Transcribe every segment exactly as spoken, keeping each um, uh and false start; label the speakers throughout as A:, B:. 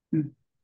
A: Ừ.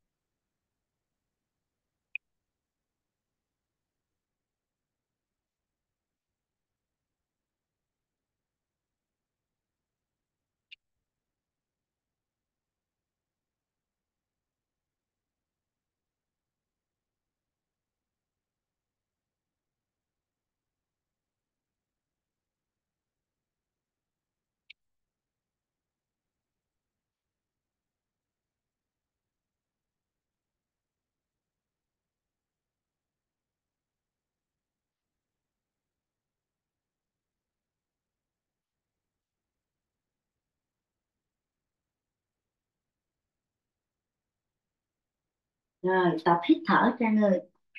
B: Rồi, tập hít thở Trang ơi.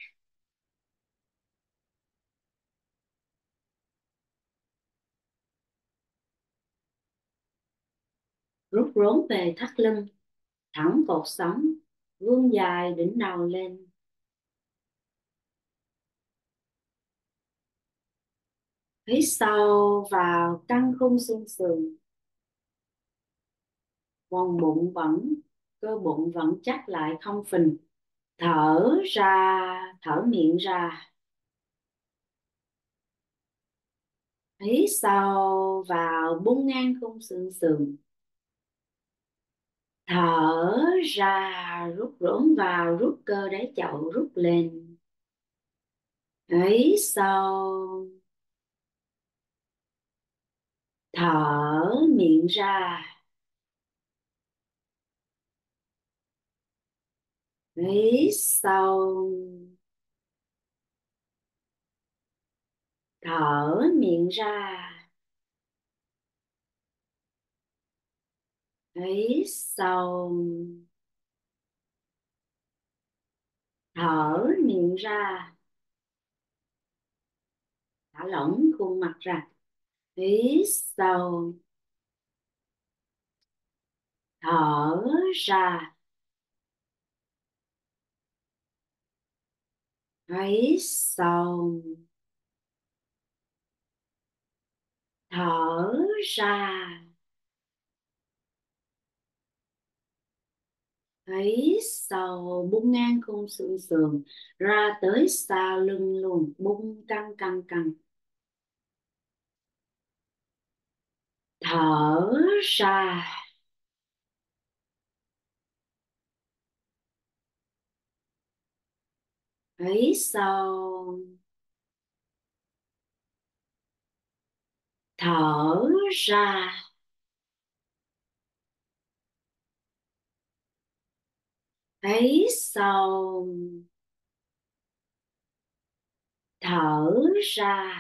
B: Rút rốn về thắt lưng, thẳng cột sống, vươn dài đỉnh đầu lên. Hít sâu vào căng khung xương sườn, quầng bụng vẫn, cơ bụng vẫn chắc lại không phình. Thở ra, thở miệng ra. Hít sâu vào bung ngang khung xương sườn. Thở ra, rút rốn vào, rút cơ đáy chậu rút lên. Hít sâu, thở miệng ra. Hít sâu, thở miệng ra. Hít sâu, thở miệng ra. Thả lỏng khuôn mặt ra. Hít sâu, thở ra. Hít sâu, thở ra. Hít sâu, bung ngang khung xương sườn ra tới sau lưng luôn, bung căng căng căng. Thở ra. Hít sâu, thở ra. Hít sâu, thở ra.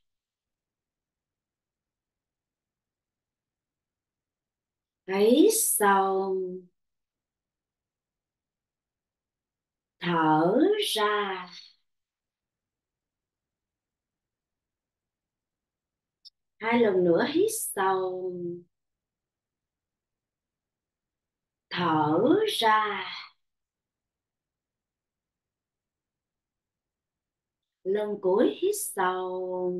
B: Hít sâu, thở ra. Hai lần nữa hít sâu, thở ra. Lần cuối hít sâu,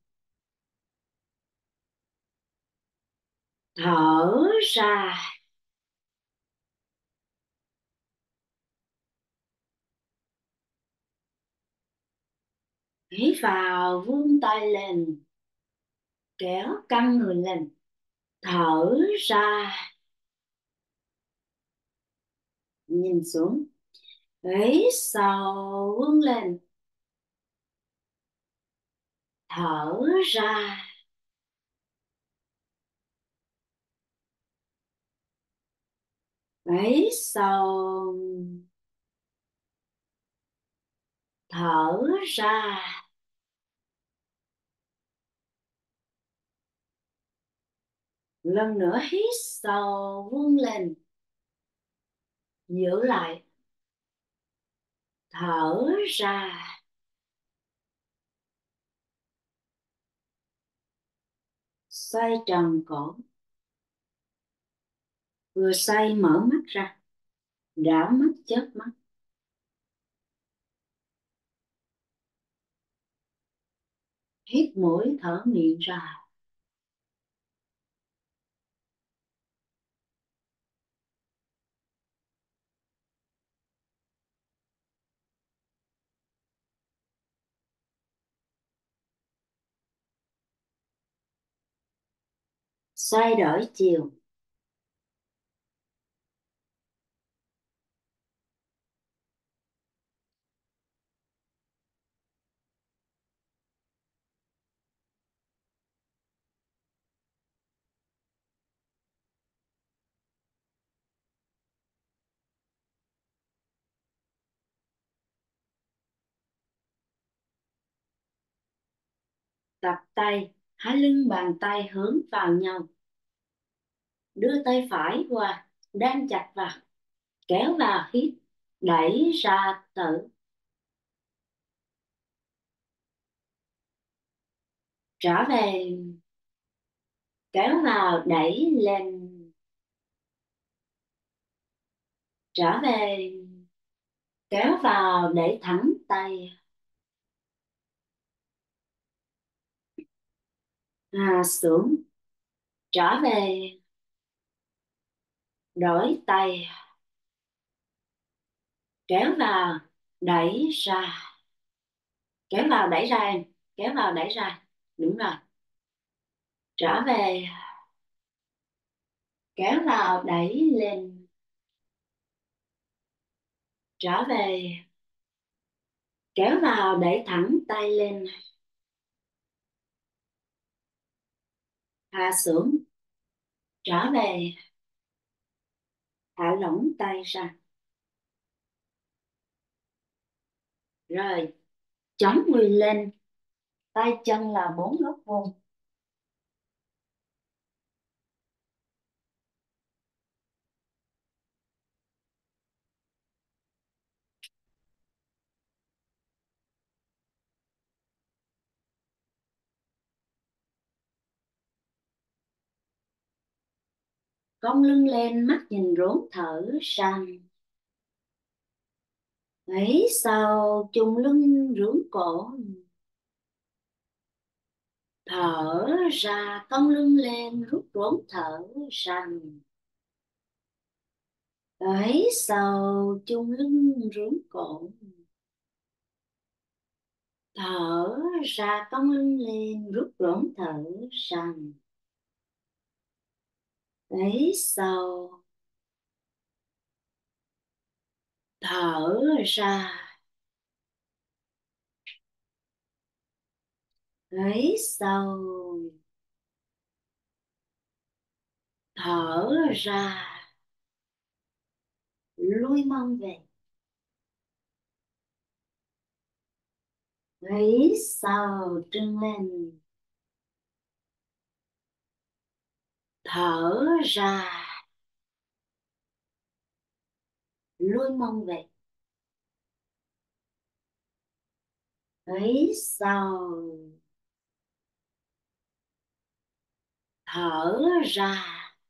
B: thở ra. Hít vào, vươn tay lên, kéo căng người lên. Thở ra, nhìn xuống. Hít sâu, vươn lên. Thở ra. Hít sâu, thở ra. Lần nữa hít sâu, vươn lên. Giữ lại. Thở ra. Xoay tròn cổ. Vừa xoay mở mắt ra, đảo mắt chớp mắt. Hít mũi, thở miệng ra. xoay đổi chiều. Tập tay, hai lưng bàn tay hướng vào nhau. Đưa tay phải qua, đan chặt vào, kéo vào hít, đẩy ra thở. Trở về, kéo vào đẩy lên. Trở về, kéo vào để thẳng tay. Hạ xuống. Trở về, đổi tay. Kéo vào đẩy ra. Kéo vào đẩy ra em. Kéo vào đẩy ra. Đúng rồi. Trở về, kéo vào đẩy lên. Trở về, kéo vào đẩy thẳng tay lên. Hạ xuống. Trở về, thả lỏng tay ra. Rồi, chống người lên. Tay chân là bốn góc vuông. Cong lưng lên, mắt nhìn rốn thở sang. Ấy sau chùng lưng rưỡng cổ. Thở ra, cong lưng lên, rút rốn thở sang. Ấy sau chùng lưng rưỡng cổ. Thở ra, cong lưng lên, rút rốn thở sang. Ấy sau thở ra. Ấy sau thở ra. Lui mông về. Ấy sau trưng lên. Thở ra. Lui mông về. Ấy sau thở ra.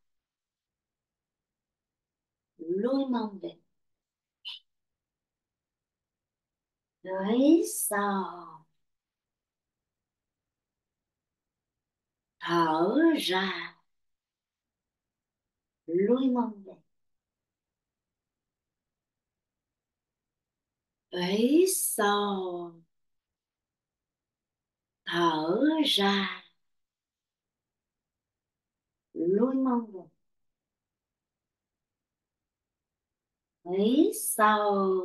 B: Lui mông về. Ấy sau thở ra. Lui mông về. Ấy sau thở ra. Lui mông về. Ấy sau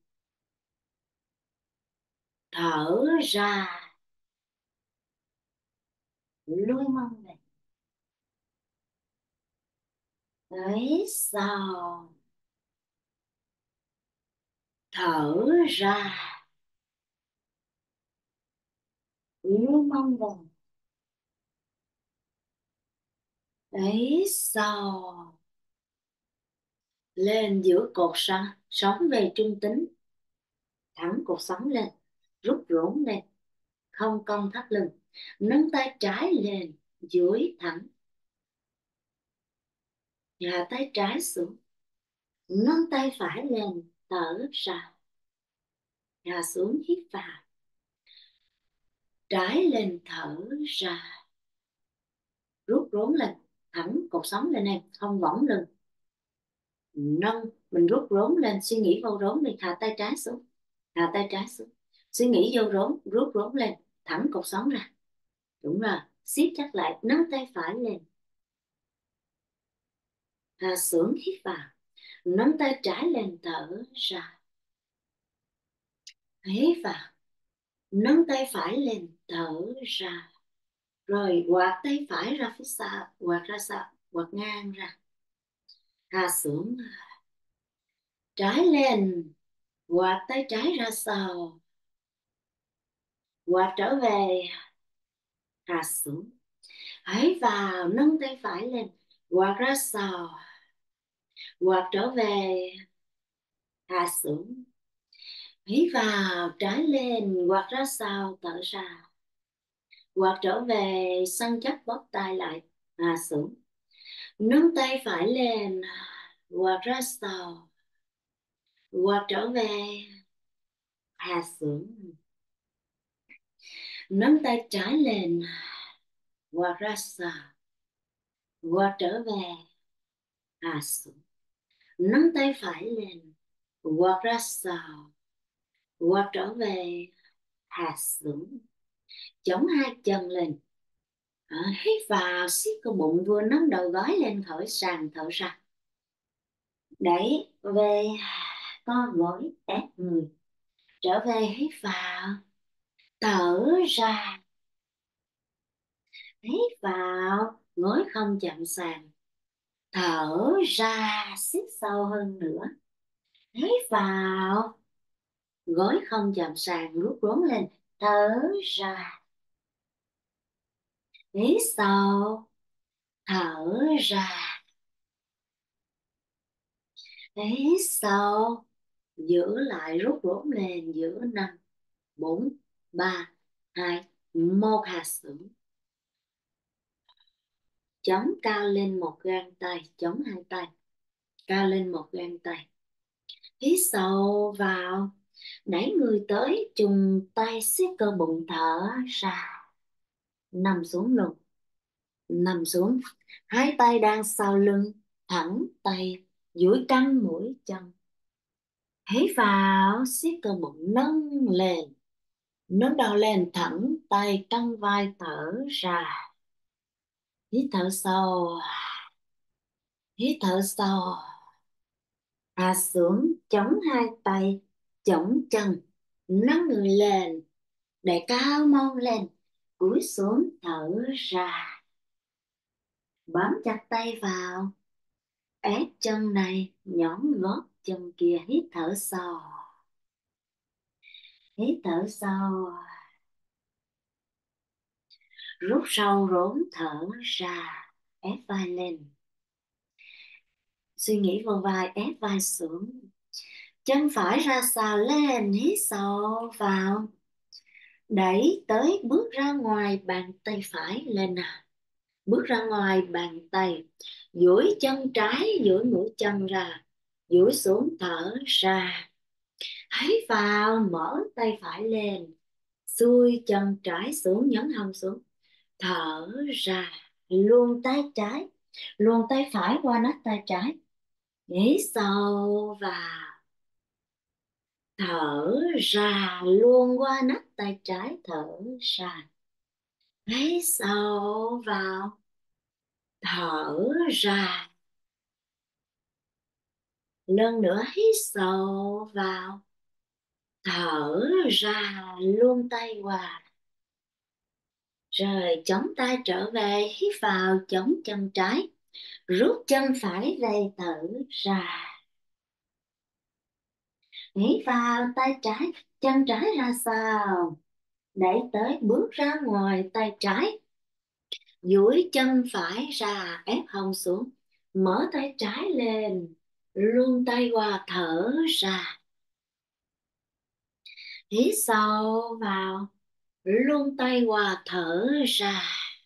B: thở ra. Lui mông về. Ấy sau thở ra. Lui mông về. Ấy sau lên giữa cột sống, sống về trung tính. Thẳng cột sống lên, rút rốn lên, không cong thắt lưng. Nâng tay trái lên, duỗi thẳng. Hạ tay trái xuống. Nâng tay phải lên, thở ra. Hạ xuống, hít vào. Trái lên, thở ra. Rút rốn lên, thẳng cột sống lên em, không võng lưng. Nâng, mình rút rốn lên, suy nghĩ vô rốn đi. Hạ tay trái xuống. Hạ tay trái xuống. Suy nghĩ vô rốn, rút rốn lên, thẳng cột sống ra. Đúng rồi, siết chặt lại, nâng tay phải lên. Hạ xuống hít vào, nắm tay trái lên thở ra. Hít vào, nắm tay phải lên thở ra. Rồi quạt tay phải ra phía sau, quạt ra sau, quạt ngang ra. Hạ xuống, trái lên, quạt tay trái ra sau, quạt trở về. Hạ xuống, hãy vào, nâng tay phải lên, quạt ra sau, quạt trở về. Hạ xuống, hít vào, trái lên, quạt ra sau, thở ra, quạt trở về, săn chắc bóp tay lại. Hạ xuống, nâng tay phải lên, quạt ra sau, quạt trở về. Hạ xuống, nâng tay trái lên, quạt ra sau, quạt trở về. Hạ xuống, nâng tay phải lên, quạt ra sau, quạt trở về. Hạ xuống, chống hai chân lên. À, hít vào, siết cơ bụng, vừa nâng đầu gối lên, khỏi sàn, thở ra. Đẩy về, co gối, ép người. Trở về, hít vào, thở ra. Hít vào, gối không chạm sàn. Thở ra, siết sâu hơn nữa. Hít vào, gối không chạm sàn, rút rốn lên. Thở ra. Hít sâu, thở ra. Hít sâu, giữ lại, rút rốn lên, giữ năm, bốn, ba, hai, một. Hạ xuống, chống cao lên một gang tay, chống hai tay, cao lên một gang tay. Hít sâu vào, đẩy người tới, trùng tay, siết cơ bụng, thở ra. Nằm xuống luôn, nằm xuống, hai tay đang sau lưng, thẳng tay, duỗi căng mũi chân. Hít vào, siết cơ bụng, nâng lên, nâng đầu lên, thẳng tay, căng vai, thở ra. Hít thở sâu, hít thở sâu. Hạ xuống, chống hai tay, chống chân, nâng người lên, để cao mông lên, cúi xuống, thở ra. Bám chặt tay vào, ép chân này, nhón gót chân kia. Hít thở sâu, hít thở sâu, rút sâu rốn, thở ra. Ép vai lên, suy nghĩ vào vai, ép vai xuống. Chân phải ra sau lên, hít sâu vào, đẩy tới, bước ra ngoài, bàn tay phải lên nào. Bước ra ngoài bàn tay, duỗi chân trái, duỗi mũi chân ra, duỗi xuống, thở ra. Hít vào, mở tay phải lên, xuôi chân trái xuống, nhấn hông xuống, thở ra. Luồn tay trái, luồn tay phải qua nách tay trái. Hít sâu vào, thở ra, luồn qua nách tay trái, thở ra. Hít sâu vào, thở ra. Lần nữa hít sâu vào, thở ra, luồn tay qua. Rồi chống tay trở về, hít vào, chống chân trái, rút chân phải về, thở ra. Hít vào, tay trái, chân trái ra sau, đẩy tới, bước ra ngoài tay trái, duỗi chân phải ra, ép hông xuống, mở tay trái lên, luồn tay qua, thở ra. Hít sâu vào, luồn tay qua, thở ra.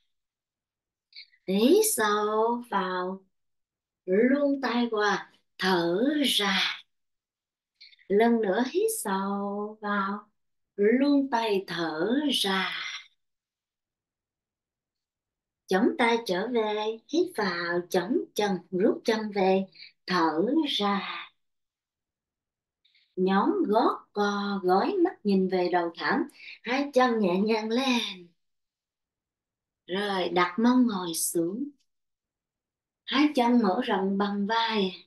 B: Hít sâu vào, luồn tay qua, thở ra. Lần nữa hít sâu vào, luồn tay, thở ra. Chống tay trở về, hít vào, chống chân, rút chân về, thở ra. Nhón gót, co gối, mắt nhìn về đầu thảm, hai chân nhẹ nhàng lên. Rồi đặt mông ngồi xuống. Hai chân mở rộng bằng vai,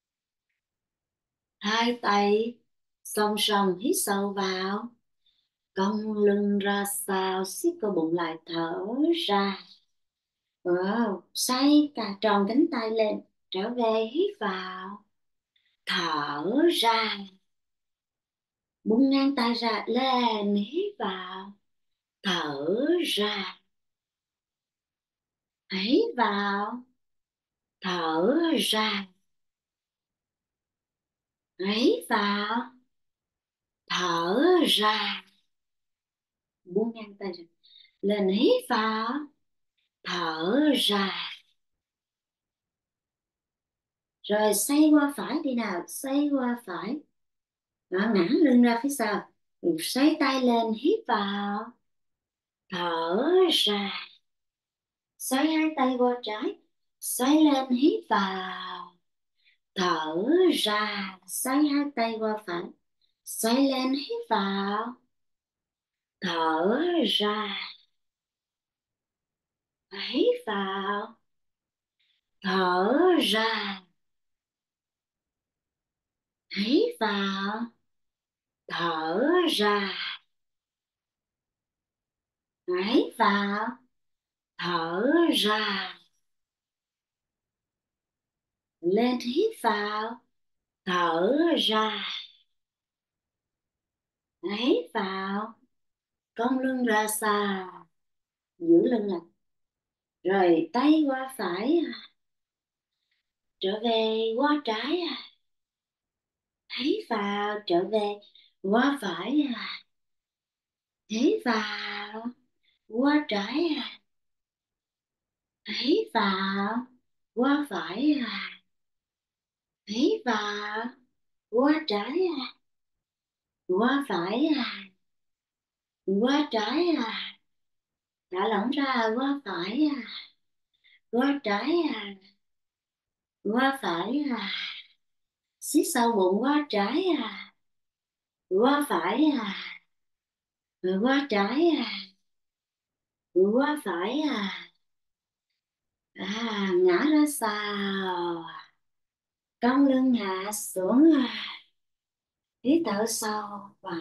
B: hai tay song song hít sâu vào, cong lưng ra sau, siết cơ bụng lại, thở ra. Wow, xoay cả tròn cánh tay lên, trở về, hít vào, thở ra, buông ngang tay ra, lên, hít vào, thở ra, hít vào, thở ra, hít vào, thở ra, buông ngang tay ra, lên, hít vào, thở ra. Rồi xoay qua phải đi nào, xoay qua phải. Đó, ngả lưng ra phía sau. Rồi xoay tay lên, hít vào, thở ra. Xoay hai tay qua trái, xoay lên, hít vào, thở ra. Xoay hai tay qua phải, xoay lên, hít vào, thở ra. Hít vào, thở ra. Hít vào, thở ra. Hít vào, thở ra. Lên, hít vào, thở ra. Hít vào, cong lưng ra xa, giữ lưng lại. Rồi tay qua phải, trở về qua trái. Hít vào, trở về qua phải. Hít vào, qua trái. Hít vào, qua phải. Hít vào, qua trái, qua phải, qua trái. Thả lỏng ra, qua phải, qua trái, qua phải. Siết sâu bụng, qua trái, qua phải, qua trái, qua phải. À, ngã ra sau, cong lưng hạ xuống, hít thở sâu vào.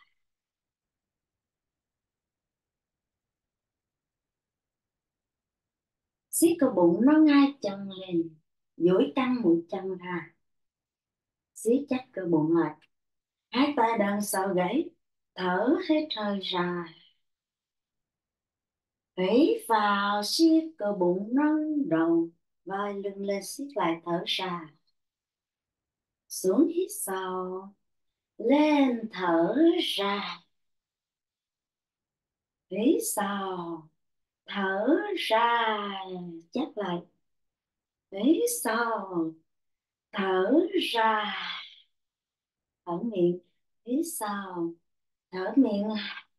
B: Siết cơ bụng nó ngay chân lên, duỗi căng mũi chân ra, siết chắc cơ bụng lại, hai tay đằng sau gáy, thở hết hơi ra. Hít vào, siết cơ bụng nâng đầu, vai lưng lên, siết lại, thở ra. Xuống, hít sâu, lên, thở ra. Hít sâu, thở ra, chắc lại. Hít sâu, thở ra, thở miệng. Hít sâu, thở miệng.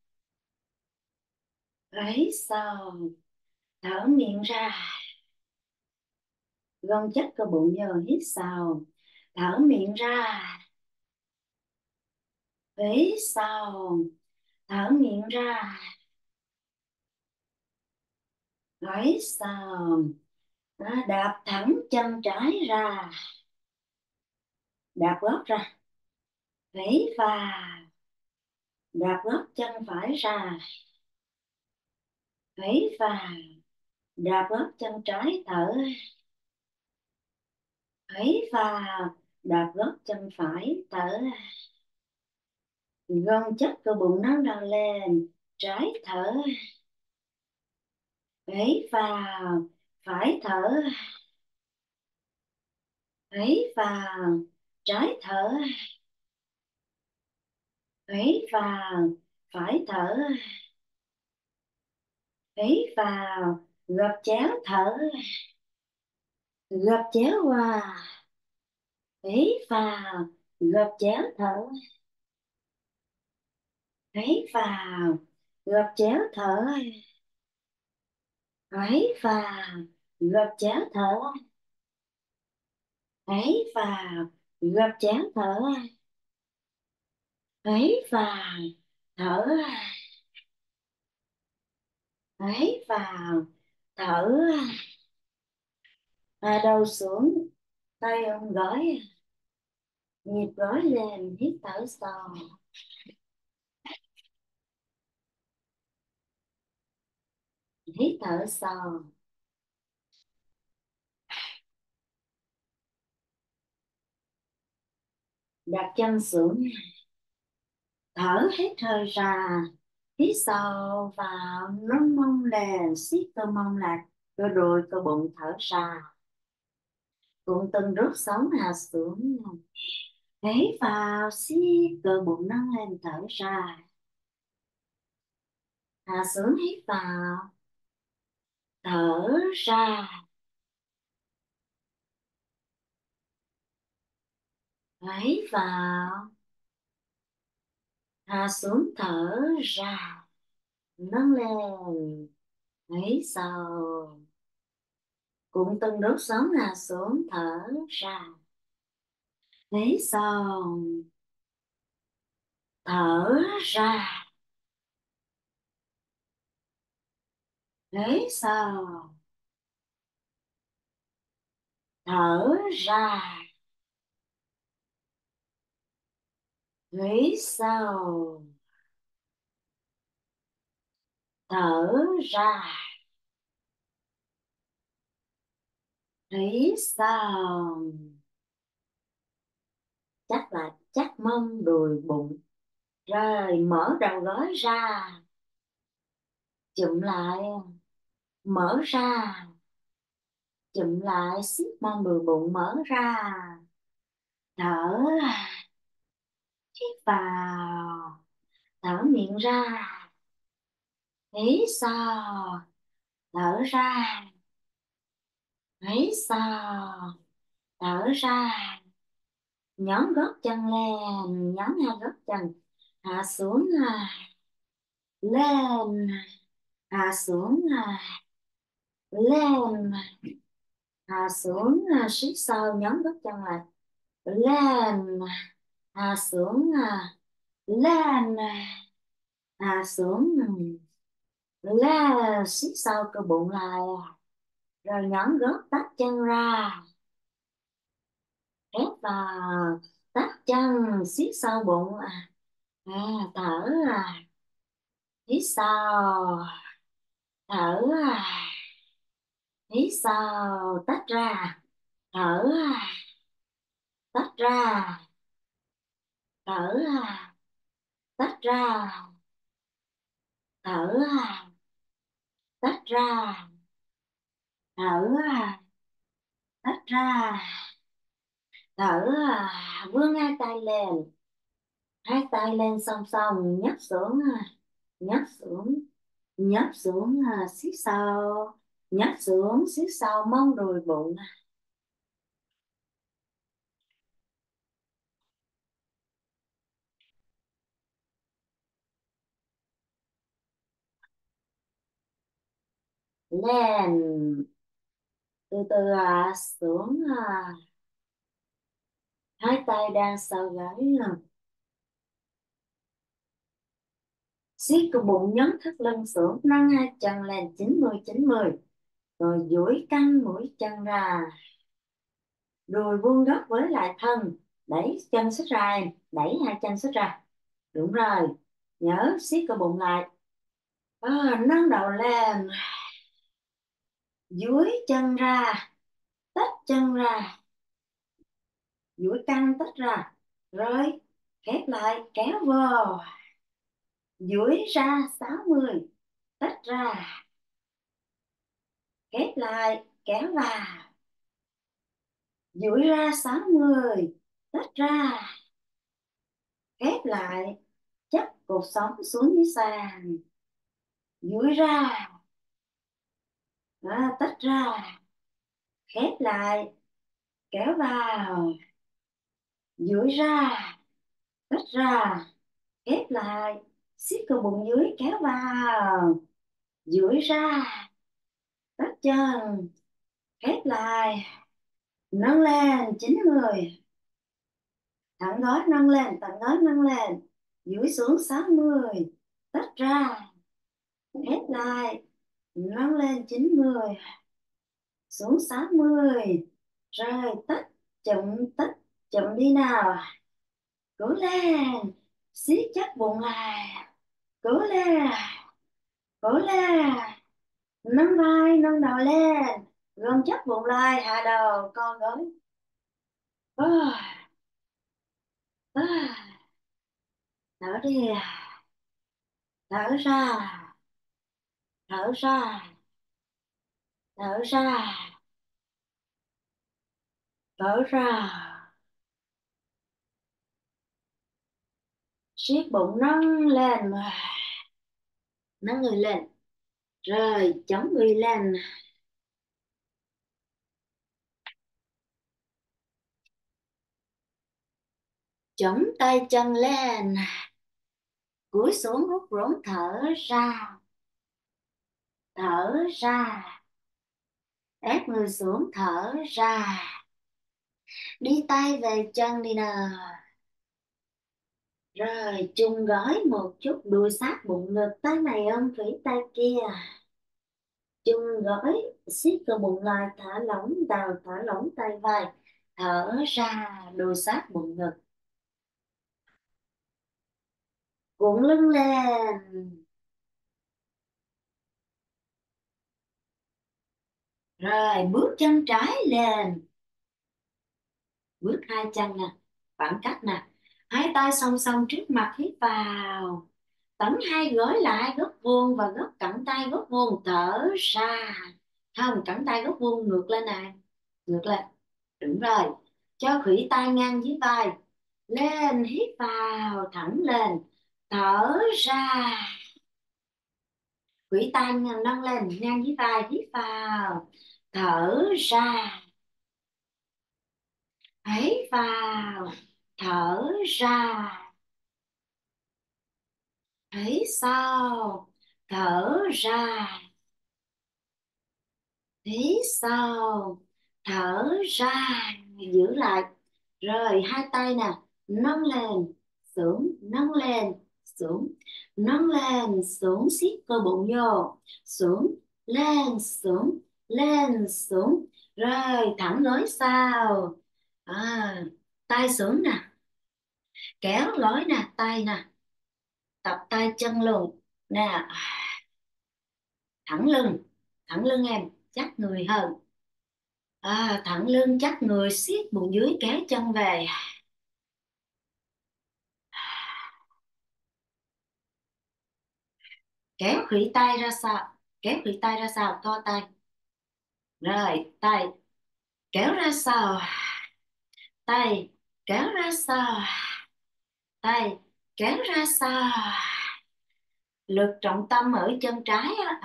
B: Hít sâu, thở miệng ra. Gom chất cơ bụng vô, hít sâu, thở miệng ra. Hít sâu, thở miệng ra. Hít sâu, đạp thẳng chân trái ra, đạp gót ra. Hít vào, đạp gót chân phải ra. Hít vào, đạp gót chân trái, thở. Hít vào, đạp gót chân phải, thở. Gom chất cơ bụng nâng đầu lên, trái thở. Hít vào, phải thở. Hít vào, trái thở. Hít vào, phải thở. Hít vào, gập chéo thở. Gập chéo qua. Hít vào, gập chéo thở. Hít vào, gập chéo thở. Hít vào, gập chéo thở. Hít vào, gập chéo thở. Hít vào, thở. Hít vào, thở. Hạ đầu xuống, tay ôm gối, nhịp gối lên, hít thở sâu, hít thở sâu, đặt chân xuống, thở hết hơi ra, hít sâu vào, nâng mông lên, siết cơ mông lại, cơ đùi cơ bụng thở ra, cùng từng đốt sống hạ xuống, hít vào, siết cơ bụng nâng lên thở ra, hạ xuống hít vào, thở ra, hít vào, hạ xuống thở ra, nâng lên, hít sâu, cùng từng đốt sống hạ xuống thở ra, hít sâu, thở ra, hít sâu, thở ra, hít sâu, thở ra, hít sâu, chắc là chắc mông đùi bụng, rồi mở đầu gối ra, chụm lại, mở ra, chụm lại, siết mông đùi bụng mở ra, thở, hít vào, thở miệng ra, hít sâu, thở ra, hít sâu, thở ra, nhón gót chân lên, nhón hai gót chân, hạ xuống, à, lên, hạ xuống, à, lên, hạ xuống, à, siết sâu, nhón gót chân lại, lên, hạ xuống, à, lên, hạ xuống, lên, siết sâu cơ bụng lại, rồi nhón gót tách chân ra, ép vào, tách chân, siết sâu bụng, à, à thở, à, hít sâu, thở, à, hít sâu, tách ra, thở, à, tách ra, thở, à, tách ra, thở, à, tách ra, thở, à, tách ra, thở, à, vươn hai tay lên, hai tay lên song song, nhấc xuống, à, nhấc xuống, nhấc xuống, à, siết sâu, nhấc xuống, siết sâu mông đùi bụng, lên, từ từ, à, xuống, à, hai tay đang sau gáy, à, siết cái bụng, nhấn thắt lưng xuống, nâng hai chân lên chín mươi chín mươi, rồi duỗi căng mũi chân ra, đùi vuông góc với lại thân, đẩy chân xích ra em, đẩy hai chân xích ra, đúng rồi, nhớ siết cái bụng lại, à, nâng đầu lên, duỗi chân ra, tách chân ra, duỗi căng tách ra, rồi khép lại kéo vô, duỗi ra sáu mươi, tách ra, khép lại kéo vào, duỗi ra sáu mươi, tách ra, khép lại, chắc cột sống xuống dưới sàn, duỗi ra, à, tách ra, khép lại kéo vào, duỗi ra, tách ra, khép lại, siết cơ bụng dưới kéo vào, duỗi ra, tách chân, khép lại, nâng lên chín người, thẳng gối nâng lên, thẳng gối nâng lên, duỗi xuống sáu mươi, tách ra, khép lại, nâng lên chín mươi, Xuống sáu mươi. Rồi tách, chậm tách, chậm đi nào. Cố lên, siết chắc bụng lại. Cố lên, cố lên. Nâng vai, nâng đầu lên. Gom chắc bụng lại, hạ đầu, co gối. Ôi, ôi. Thở đi, thở ra, thở ra, thở ra, thở ra. Siết bụng nâng lên, nâng người lên. Rồi chống người lên. Chống tay chân lên. Cúi xuống rút rốn, thở ra, thở ra. Ép người xuống, thở ra. Đi tay về chân đi nào. Rồi chung gói một chút, đùi sát bụng ngực, tay này ôm khủy tay kia. Chung gói, siết cơ bụng lại, thả lỏng đầu, thả lỏng tay vai. Thở ra, đùi sát bụng ngực. Cuộn lưng lên. Rồi bước chân trái lên. Bước hai chân nè, khoảng cách nè. Hai tay song song trước mặt, hít vào. Tấn hai gối lại, góc vuông và góc cẳng tay góc vuông, thở ra. Không, cẳng tay góc vuông ngược lên nè, ngược lên. Đúng rồi. Cho khuỷu tay ngang dưới vai. Lên, hít vào, thẳng lên. Thở ra. Khuỷu tay nâng lên, ngang dưới vai, hít vào. Thở ra. Hít vào. Thở ra. Hít sau. Thở ra. Hít sau. Thở ra. Giữ lại. Rồi hai tay nè, nâng lên, xuống, nâng lên, xuống, nâng lên, xuống, siết cơ bụng vô, xuống, lên, xuống, lên, xuống. Rồi thẳng gối sau. À, tay xuống nè, kéo gối nè, tay nè, tập tay chân luôn nè. Thẳng lưng, thẳng lưng em, chắc người hơn. À, thẳng lưng chắc người, siết bụng dưới, kéo chân về. Kéo khuỷu tay ra sau, kéo khuỷu tay ra sau, co tay. Rồi tay kéo ra sau, tay kéo ra sau, tay kéo ra sau. Lực trọng tâm ở chân trái á.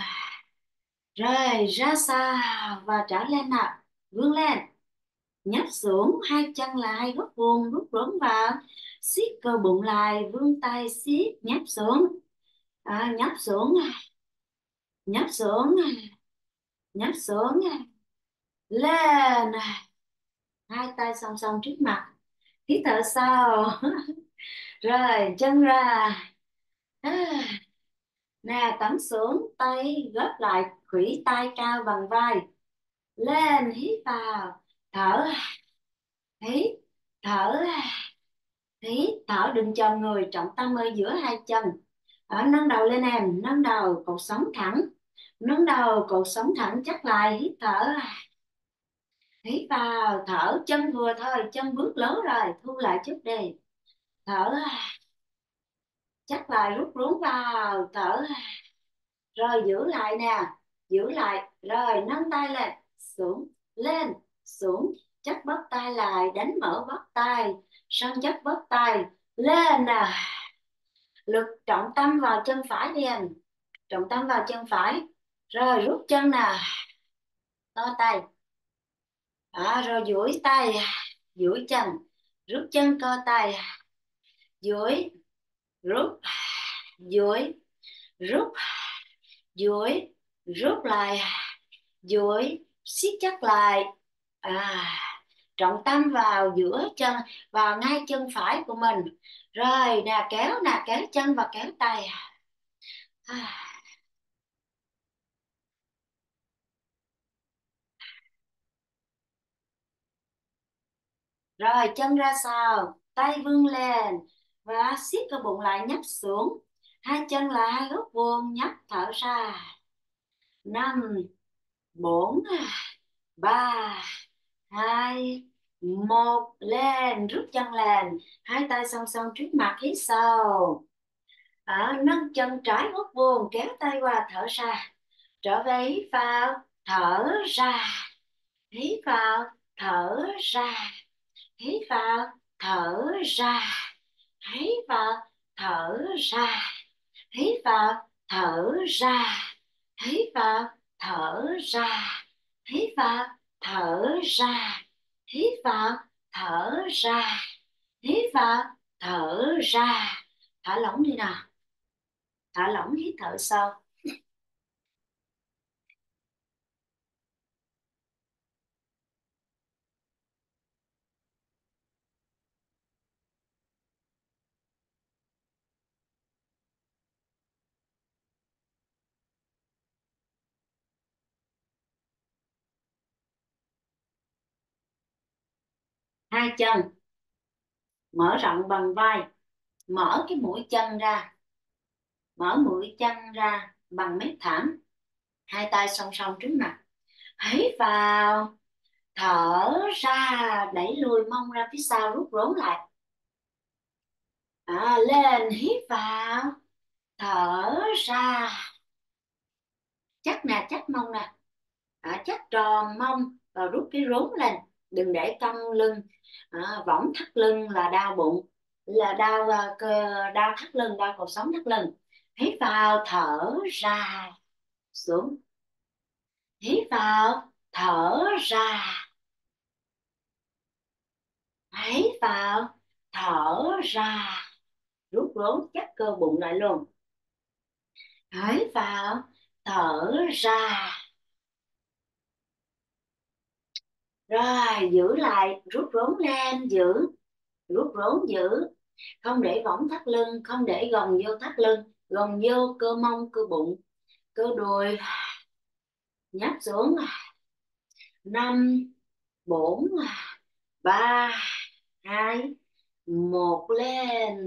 B: Rồi ra sau và trở lên nào, vươn lên, nhấp xuống, hai chân lại góc vuông, rút rốn vào, siết cơ bụng lại, vươn tay siết, nhấp xuống. À, nhấp xuống, nhấp xuống, nhấp xuống, lên. Hai tay song song trước mặt, hít thở sâu. Rồi chân ra. À, nè tắm xuống, tay gấp lại, khuỷu tay cao bằng vai. Lên, hít vào, thở, hít, thở, hít, thở. Đừng chồm người, trọng tâm ở giữa hai chân. Ở nâng đầu lên em, nâng đầu, cột sống thẳng, nâng đầu, cột sống thẳng chắc lại, hít thở. Hít vào, thở, chân vừa thôi, chân bước lớn rồi, thu lại chút đi. Thở, chắc lại, rút rốn vào, thở. Rồi giữ lại nè, giữ lại. Rồi nâng tay lên, xuống, lên, xuống. Chắc bắp tay lại, đánh mở bắp tay, săn chắc bắp tay. Lên nè. Lực trọng tâm vào chân phải đi anh. Trọng tâm vào chân phải. Rồi rút chân nè, to tay. À, rồi duỗi tay, duỗi chân, rút chân, co tay, duỗi, rút, duỗi, rút, duỗi, rút lại, duỗi, siết chắc lại. À, trọng tâm vào giữa chân, vào ngay chân phải của mình. Rồi nè, kéo nè, kéo chân và kéo tay. À, Rồi chân ra sau, tay vươn lên và siết cơ bụng lại, nhấp xuống. Hai chân là hai góc vuông, nhấp thở ra. Năm, bốn, ba, hai, một, lên, rút chân lên. Hai tay song song trước mặt, hít sâu. À, nâng chân trái góc vuông, kéo tay qua, thở ra. Trở về, hít vào, thở ra. Hít vào, thở ra. Hít vào, thở ra. Hít vào, thở ra. Hít vào, thở ra. Hít vào, thở ra. Hít vào, thở ra. Hít vào, thở ra. Hít vào, thở ra. Thả lỏng đi nào. Thả lỏng, hít thở sâu. Hai chân mở rộng bằng vai, mở cái mũi chân ra, mở mũi chân ra bằng mép thẳng. Hai tay song song trước mặt. Hít vào, thở ra, đẩy lùi mông ra phía sau, rút rốn lại. À, lên, hít vào, thở ra. Chắc nè, chắc mông nè. À, chắc tròn mông và rút cái rốn lên. Đừng để cong lưng. À, võng thắt lưng là đau bụng, là đau à, cơ, đau thắt lưng, đau cột sống thắt lưng. Hít vào, thở ra, xuống. Hít vào, thở ra. Hít vào, thở ra, rút rốn chắc cơ bụng lại luôn. Hít vào, thở ra. Rồi giữ lại, rút rốn lên, giữ, rút rốn giữ. Không để võng thắt lưng, không để gồng vô thắt lưng, gồng vô cơ mông, cơ bụng, cơ đùi. Nhấp xuống. Năm, bốn, ba, hai, một, lên.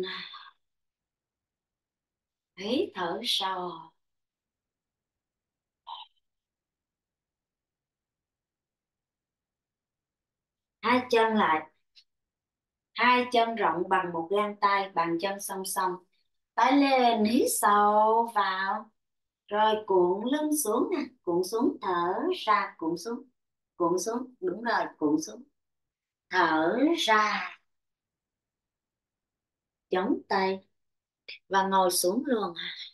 B: Hít thở sâu. Hai chân lại, hai chân rộng bằng một gang tay, bàn chân song song. Tay lên, hít sâu vào. Rồi cuộn lưng xuống nè, cuộn xuống, thở ra, cuộn xuống, cuộn xuống, đúng rồi, cuộn xuống. Thở ra, chống tay và ngồi xuống luôn.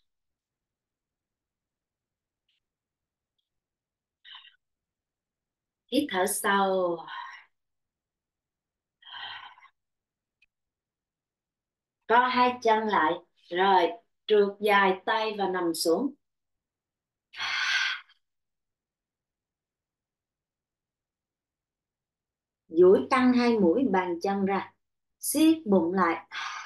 B: Hít thở sâu. Co hai chân lại, rồi trượt dài tay và nằm xuống. Duỗi căng hai mũi bàn chân ra, siết bụng lại,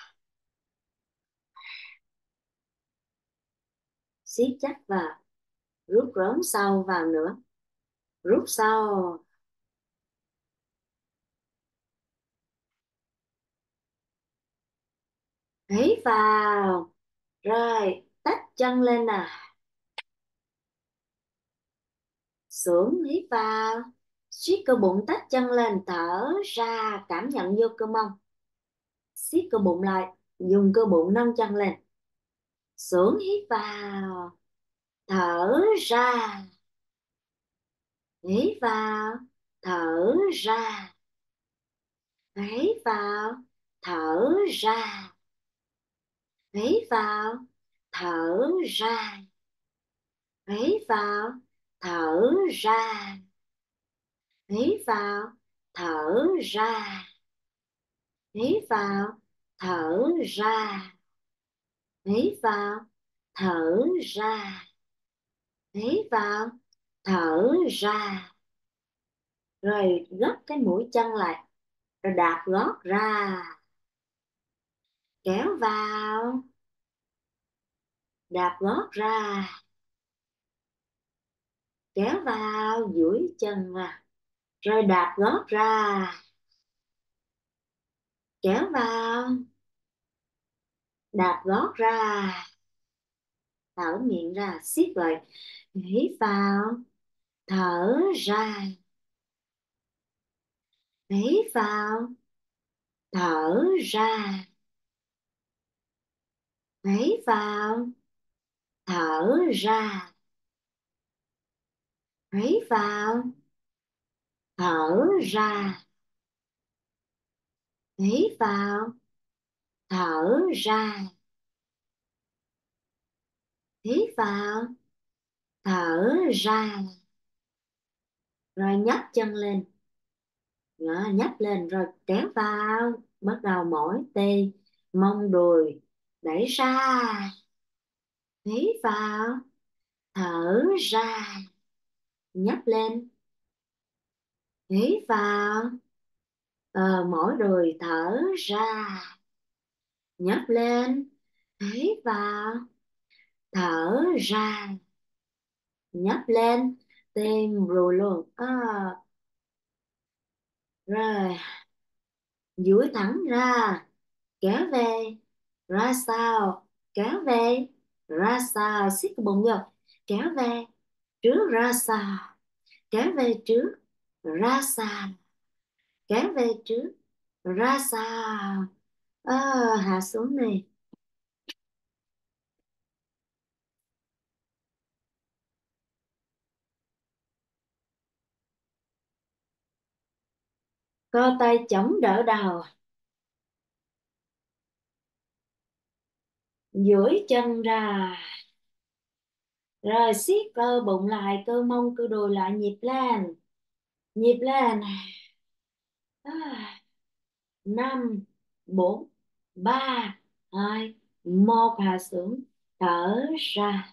B: siết chắc vào, rút rốn sâu vào nữa, rút sâu. Hít vào, rồi tách chân lên nè, xuống, hít vào, siết cơ bụng, tách chân lên, thở ra, cảm nhận vô cơ mông, siết cơ bụng lại, dùng cơ bụng nâng chân lên, xuống, hít vào, thở ra, hít vào, thở ra, hít vào, thở ra, hít vào, thở ra, hít vào, thở ra, hít vào, thở ra, hít vào, thở ra, hít vào, thở ra, hít vào, thở ra. Rồi gấp cái mũi chân lại, rồi đạp gót ra, kéo vào, đạp gót ra, kéo vào, duỗi chân vào, rồi đạp gót ra, kéo vào, đạp gót ra, thở miệng ra, siết lại, hít vào, thở ra, hít vào, thở ra, hít vào, thở ra, hít vào, thở ra, hít vào, thở ra, hít vào, thở ra. Rồi nhấc chân lên. Đó, nhấc lên rồi kéo vào, bắt đầu mỏi tê, mông đùi, đẩy ra, hít vào, thở ra, nhấc lên, hít vào, ờ, mỏi đùi, thở ra, nhấc lên, hít vào, thở ra, nhấc lên, tim rùi luôn. À, rồi duỗi thẳng ra, kéo về, ra sau, kéo về, ra sau, siết cái bụng vô, kéo về, trước ra sau, kéo về trước, ra sau, kéo về trước, ra sau. Ờ, hạ xuống này. Co tay chống đỡ đầu, duỗi chân ra, rồi siết cơ bụng lại, cơ mông cơ đùi lại, nhịp lên, nhịp lên. À, năm, bốn, ba, hai, một, hạ xuống, thở ra,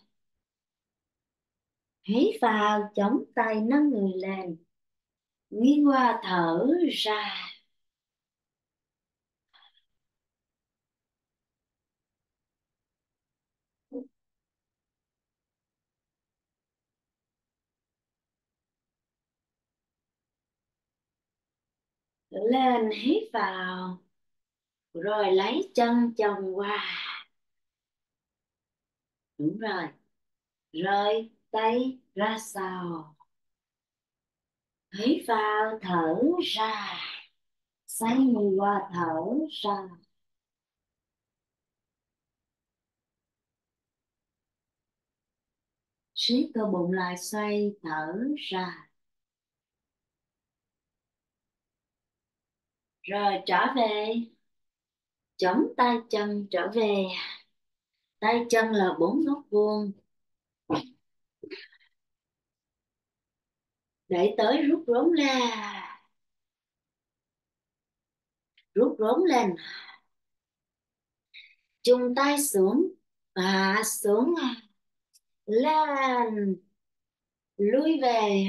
B: hít vào, chống tay nâng người lên, nghiêng qua, thở ra, lên, hít vào, rồi lấy chân chồng qua, đúng rồi, rồi tay ra sau, hít vào, thở ra, xoay người qua, thở ra, siết cơ bụng lại, xoay, thở ra, rồi trở về, chống tay chân trở về, tay chân là bốn góc vuông, để tới rút rốn ra, rút rốn lên, chung tay xuống, hạ xuống, lên, lui về,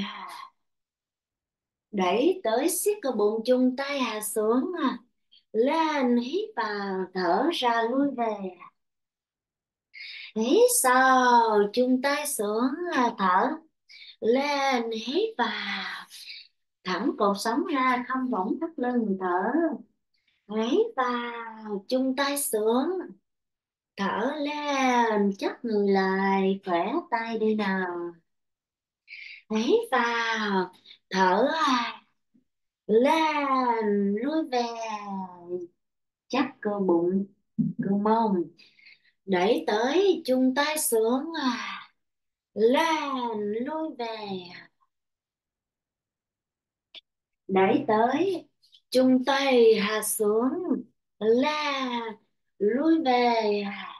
B: đẩy tới, siết cơ bụng, chung tay hạ xuống, lên, hít vào, thở ra, lui về, hít sâu, chung tay xuống, thở, lên, hít vào, thẳng cột sống ra, không võng thắt lưng, thở, hít vào, chung tay xuống, thở lên, chắc người lại, khỏe tay đi nào, hít vào, thở lên, lui về, chắc cơ bụng, cơ mông, đẩy tới, chung tay xuống, lên, lui về, đẩy tới, chung tay hạ xuống, lên, lui về,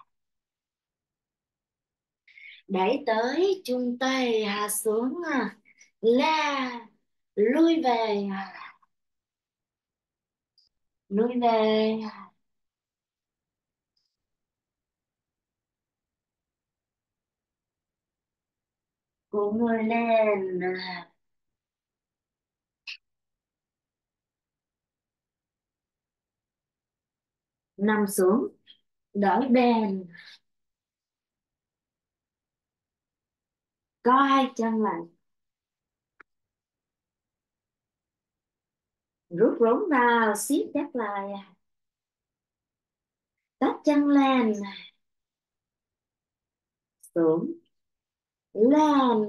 B: đẩy tới, chung tay hạ xuống, lên, lui về, lui về, cuộn người lên, nằm xuống, đổi bên, co hai chân lại, rút rốn vào, siết chặt lại, chân lên, xuống, lên,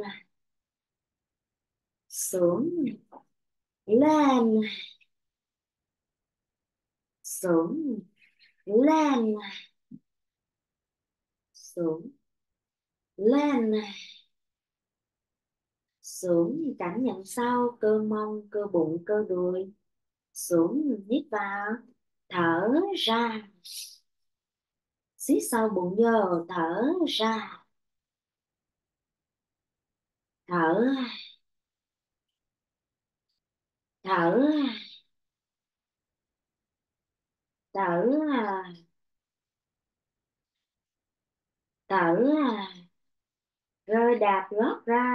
B: xuống, lên, xuống, lên, xuống, lên, xuống. Cảm nhận sau cơ mông, cơ bụng, cơ đùi. Xuống, hít vào, thở ra, siết sâu bụng vô, thở ra, thở, thở, thở, thở. Rồi đạp gót ra,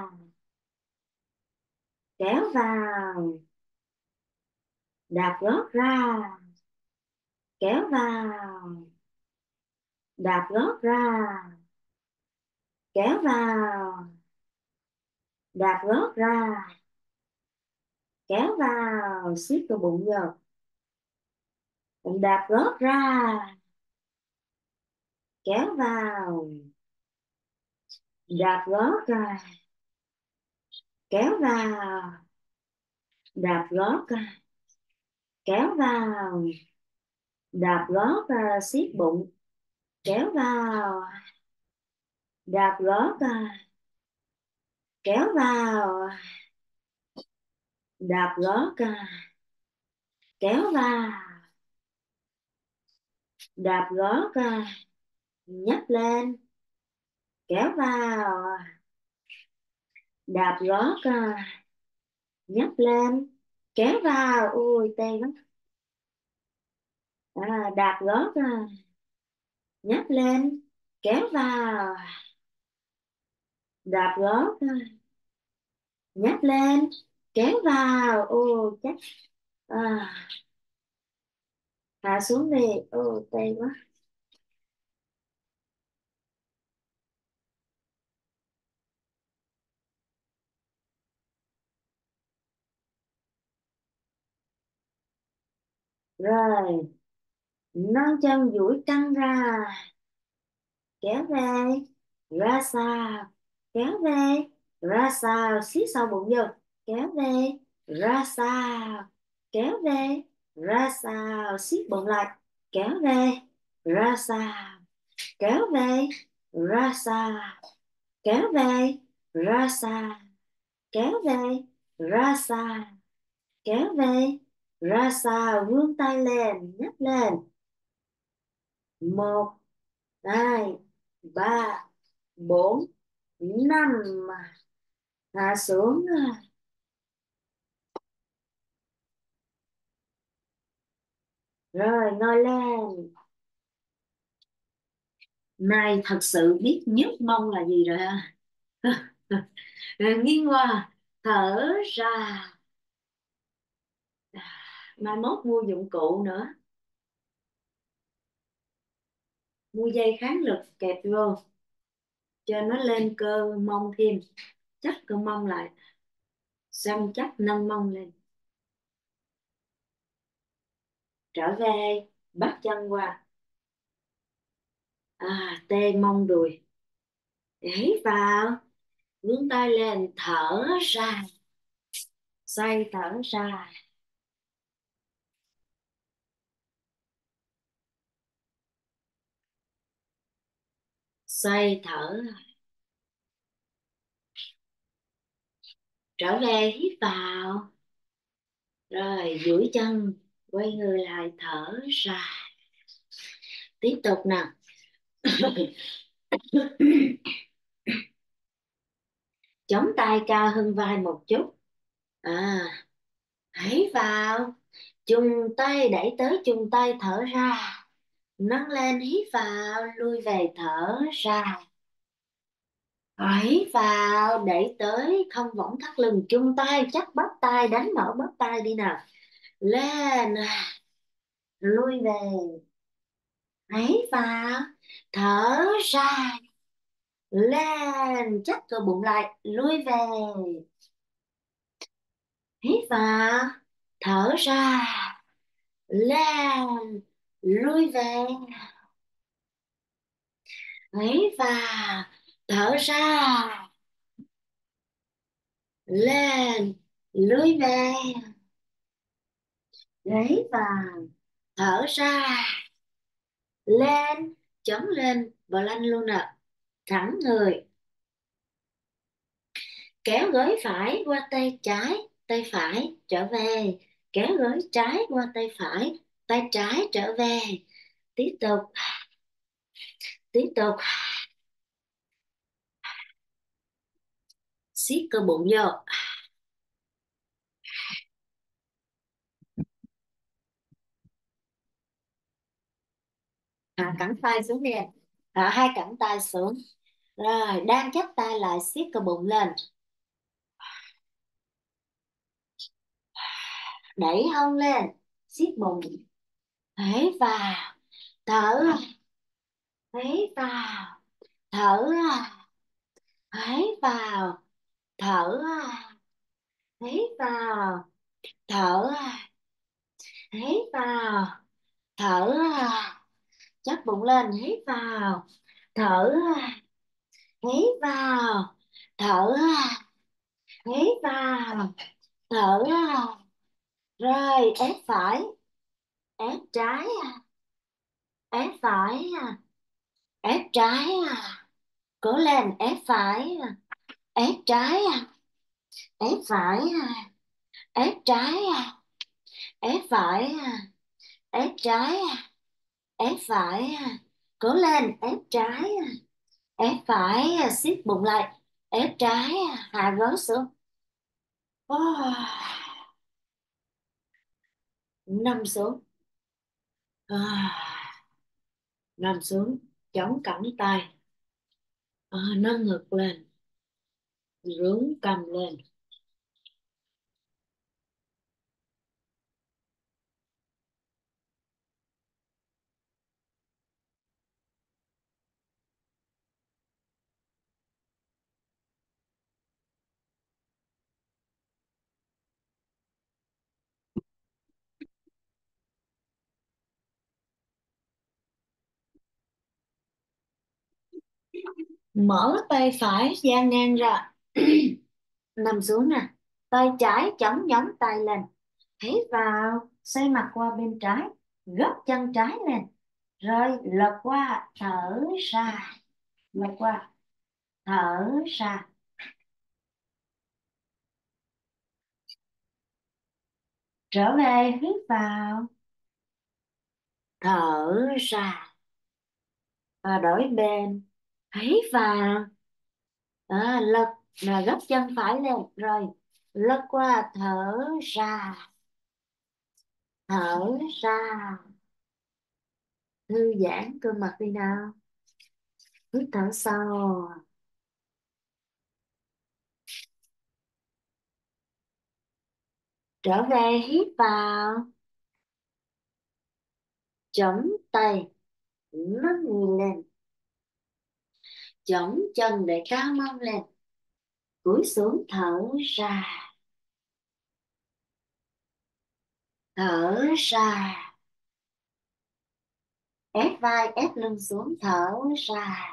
B: kéo vào, đạp gót ra, kéo vào, đạp gót ra, kéo vào, đạp gót ra, kéo vào, siết cái bụng vô. Mình đạp gót ra, kéo vào, đạp gót ra, kéo vào, đạp gót ra, kéo vào, đạp gót ra, siết bụng, kéo vào, đạp gót ra, kéo vào, đạp gót ra, kéo vào, đạp gót ra, nhấc lên, kéo vào, đạp gót ra, nhấc lên, kéo vào. Ui tê lắm. À, đạp gót ra, nhấc lên, kéo vào, đạp gót ra, nhấc lên, kéo vào. Ô chắc à, hạ xuống đi. Ô tê quá. Rồi nâng chân duỗi căng ra, kéo về, ra sau, kéo về, ra sau, siết sâu bụng vô, kéo về, ra sau, kéo về, ra sau, siết bụng lại, kéo về, ra sau, kéo về, ra sau, kéo về, ra sau, kéo về, ra sau, kéo về, ra sau, vươn tay lên, nhấc lên. Một, hai, ba, bốn, năm. Hạ xuống. Rồi ngồi lên. Này thật sự biết nhấc mông là gì rồi ha. Rồi nghiêng qua, thở ra. Mai mốt mua dụng cụ nữa, mua dây kháng lực kẹp vô cho nó lên cơ mông thêm, chắc cơ mông lại, xong chắc nâng mông lên. Trở về, bắt chân qua, à, tê mông đùi, hít vào, vươn tay lên, thở ra, xoay thở ra, xoay thở. Trở về, hít vào, rồi duỗi chân, quay người lại, thở ra. Tiếp tục nào. Chống tay cao hơn vai một chút. À, hãy vào, chung tay đẩy tới, chung tay thở ra, nâng lên, hít vào, lui về, thở ra. Hãy vào, đẩy tới, không võng thắt lưng, chung tay chắc bắp tay, đánh mở bắp tay đi nào. Lên, lui về, hãy vào, thở ra, lên, chắc cơ bụng lại, lui về, hít vào, thở ra, lên, lui về, hít vào, thở ra, lên, lùi về, hít vào, thở ra, lên, chống lên và lăn luôn nè, thẳng người, kéo gối phải qua tay trái, tay phải trở về, kéo gối trái qua tay phải, tay trái trở về, tiếp tục, tiếp tục, siết cơ bụng vô, à, cẳng tay xuống đi em. À, hai cẳng tay xuống, rồi đang chắp tay lại, siết cơ bụng lên, đẩy hông lên, siết bụng, hít vào, thở ra, hít vào, thở ra, hít vào, thở ra, hít vào, thở ra, hít vào, thở ra, chắp bụng lên, hít vào, thở ra, hít vào, thở ra, hít vào, thở ra, rồi ép phải, ép trái, ép phải, ép trái, cố lên, ép phải, ép trái, ép phải, ép trái, ép phải, ép trái, ép phải, cố lên, ép trái, ép phải, siết bụng lại, ép trái, hạ gối xuống. Oh, nằm xuống, à, nằm xuống, chống cẳng tay, à, nâng ngực lên, rướn cầm lên. Mở tay phải dang ngang ra, nằm xuống nè, tay trái chống nhón tay lên, hít vào, xoay mặt qua bên trái, gấp chân trái lên, rồi lật qua, thở ra, lật qua, thở ra, trở về, hít vào, thở ra, và đổi bên, hít vào, à, lật, là gấp chân phải lên, rồi lật qua, thở ra, thở ra, thư giãn cơ mặt đi nào, hít thở sâu, trở về, hít vào, chống tay, nâng người lên, chống chân để cao mông lên, cúi xuống, thở ra, thở ra, ép vai ép lưng xuống, thở ra,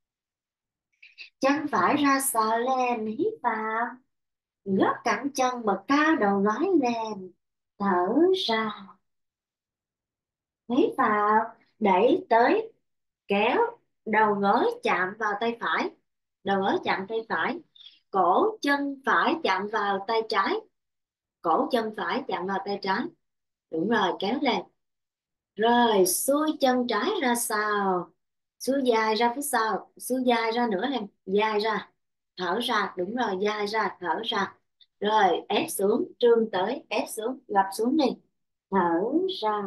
B: chân phải ra sờ lên, hít vào, gấp cẳng chân bật cao đầu gối lên, thở ra, hít vào, đẩy tới, kéo đầu gối chạm vào tay phải, đầu gối chạm tay phải, cổ chân phải chạm vào tay trái, cổ chân phải chạm vào tay trái, đúng rồi, kéo lên, rồi xuôi chân trái ra sau, xuôi dài ra phía sau, xuôi dài ra nữa em, dài ra, thở ra, đúng rồi, dài ra, thở ra, rồi ép xuống, trương tới, ép xuống, gập xuống đi, thở ra,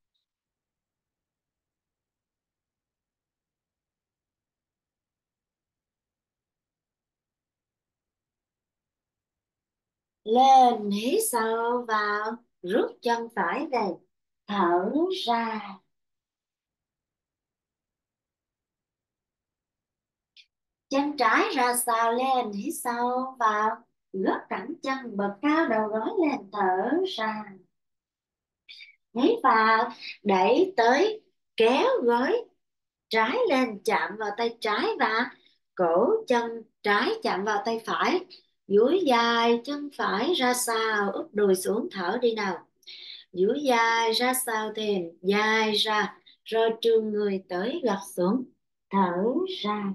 B: lên, hít sâu vào, rút chân phải về, thở ra, chân trái ra sau lên, hít sâu vào, gấp cẳng chân bật cao đầu gối lên, thở ra, hít vào, đẩy tới, kéo gối trái lên chạm vào tay trái và cổ chân trái chạm vào tay phải. Duỗi dài chân phải ra sau, úp đùi xuống, thở đi nào. Duỗi dài ra sau thêm, dài ra, rồi trương người tới gập xuống, thở ra.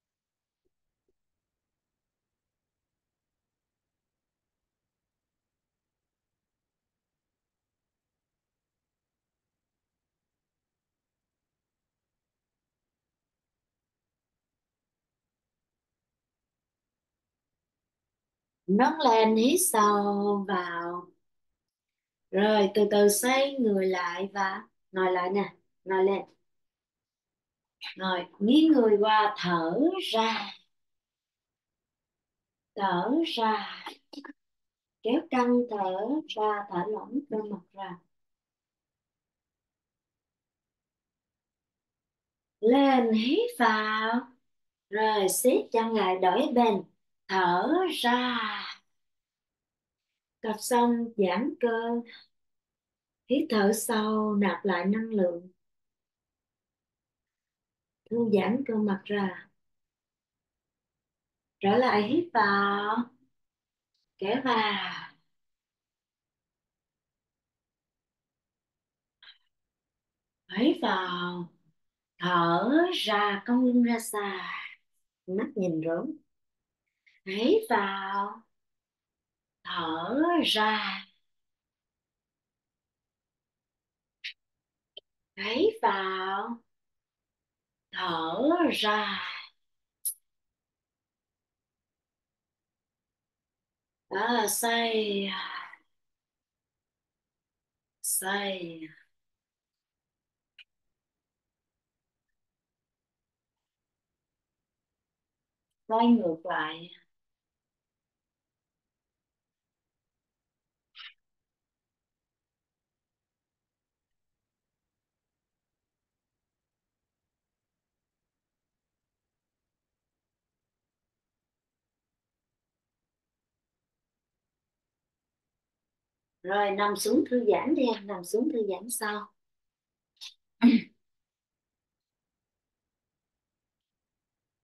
B: Nâng lên, hít sâu vào, rồi từ từ xoay người lại và ngồi lại nè. Ngồi lên, ngồi nghiêng người qua, thở ra, thở ra, kéo căng, thở ra, thở lỏng cơ mặt ra. Lên, hít vào, rồi siết chân lại, đổi bên, thở ra. Tập xong giãn cơ, hít thở sâu, nạp lại năng lượng, thư giãn cơ mặt ra. Trở lại, hít vào, kéo vào, hít vào, thở ra, cong lưng ra xa, mắt nhìn rốn. Hít vào, thở ra, hít vào, thở ra. Đó là xoay, xoay, xoay ngược lại. Rồi nằm xuống thư giãn đi em, nằm xuống thư giãn sau.